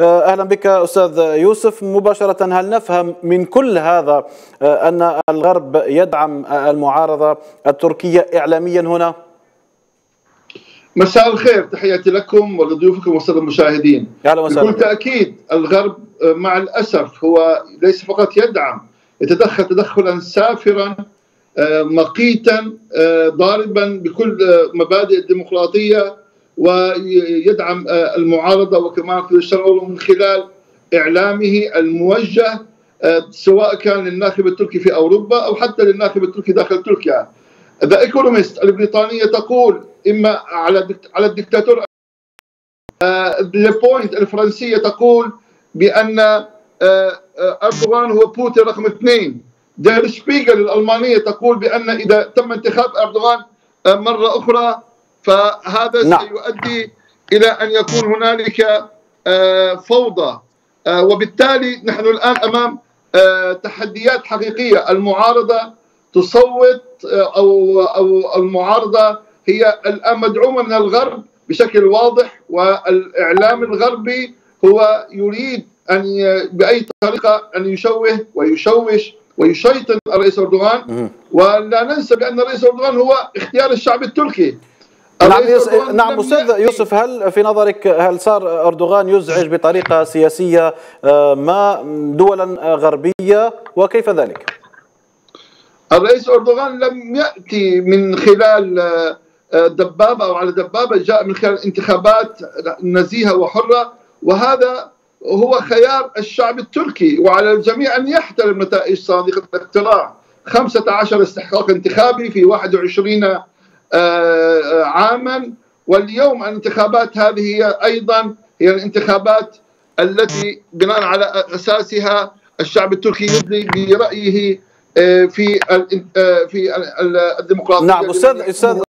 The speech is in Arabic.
أهلا بك أستاذ يوسف. مباشرة، هل نفهم من كل هذا أن الغرب يدعم المعارضة التركية إعلاميا هنا؟ مساء الخير، تحياتي لكم ولضيوفكم والسادة المشاهدين. بكل تأكيد الغرب مع الأسف هو ليس فقط يتدخل تدخلا سافرا مقيتا ضاربا بكل مبادئ الديمقراطية، ويدعم المعارضة وكمان في الشرق من خلال إعلامه الموجه سواء كان للناخب التركي في أوروبا أو حتى للناخب التركي داخل تركيا. ذا ايكونومست البريطانية تقول إما على الدكتاتور، لبوينت الفرنسية تقول بأن أردوغان هو بوتين رقم 2. دير شبيغل الألمانية تقول بأن إذا تم انتخاب أردوغان مرة أخرى فهذا سيؤدي إلى أن يكون هنالك فوضى، وبالتالي نحن الآن أمام تحديات حقيقية. المعارضة تصوت أو المعارضة هي الآن مدعومة من الغرب بشكل واضح، والإعلام الغربي هو يريد أن بأي طريقة أن يشوه ويشوش ويشيطن الرئيس أردوغان. ولا ننسى بأن الرئيس أردوغان هو اختيار الشعب التركي. نعم أستاذ يوسف، هل في نظرك صار أردوغان يزعج بطريقة سياسية ما دولا غربية، وكيف ذلك؟ الرئيس أردوغان لم يأتي من خلال دبابة أو على دبابة، جاء من خلال انتخابات نزيهة وحرة، وهذا هو خيار الشعب التركي، وعلى الجميع أن يحترم نتائج صناديق الاقتراع. 15 استحقاق انتخابي في 21 عاما، واليوم الانتخابات هذه هي أيضا هي الانتخابات التي بناء على أساسها الشعب التركي يدلي برأيه في الديمقراطية. نعم أستاذ